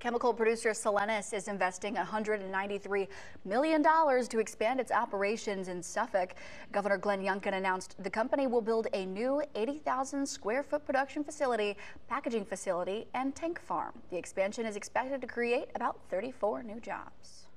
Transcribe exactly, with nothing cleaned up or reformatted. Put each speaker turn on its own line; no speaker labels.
Chemical producer Solenis is investing one hundred ninety-three million dollars to expand its operations in Suffolk. Governor Glenn Youngkin announced the company will build a new eighty thousand square foot production facility, packaging facility, and tank farm. The expansion is expected to create about thirty-four new jobs.